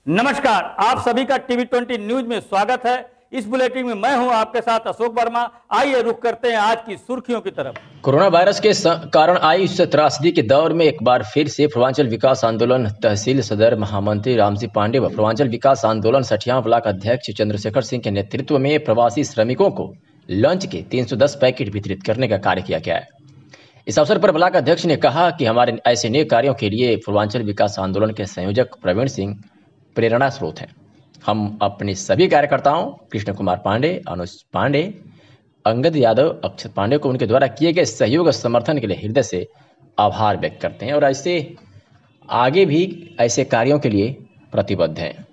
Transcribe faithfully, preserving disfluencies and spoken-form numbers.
नमस्कार, आप सभी का टीवी ट्वेंटी न्यूज में स्वागत है। इस बुलेटिन में मैं हूं आपके साथ अशोक वर्मा। आइए रुक करते हैं आज की सुर्खियों की तरफ। कोरोना वायरस के कारण आई इस त्रासदी के दौर में एक बार फिर से पूर्वांचल विकास आंदोलन तहसील सदर महामंत्री रामजी पांडे व पूर्वांचल विकास आंदोलन सठिया ब्लॉक अध्यक्ष चंद्रशेखर सिंह के नेतृत्व में प्रवासी श्रमिकों को लंच के तीन सौ दस पैकेट वितरित करने का कार्य किया गया है। इस अवसर पर ब्लॉक अध्यक्ष ने कहा कि हमारे ऐसे नेक कार्यों के लिए पूर्वांचल विकास आंदोलन के संयोजक प्रवीण सिंह प्रेरणा स्रोत हैं। हम अपने सभी कार्यकर्ताओं कृष्ण कुमार पांडे, अनुज पांडे, अंगद यादव, अक्षत पांडे को उनके द्वारा किए गए सहयोग और समर्थन के लिए हृदय से आभार व्यक्त करते हैं और ऐसे आगे भी ऐसे कार्यों के लिए प्रतिबद्ध हैं।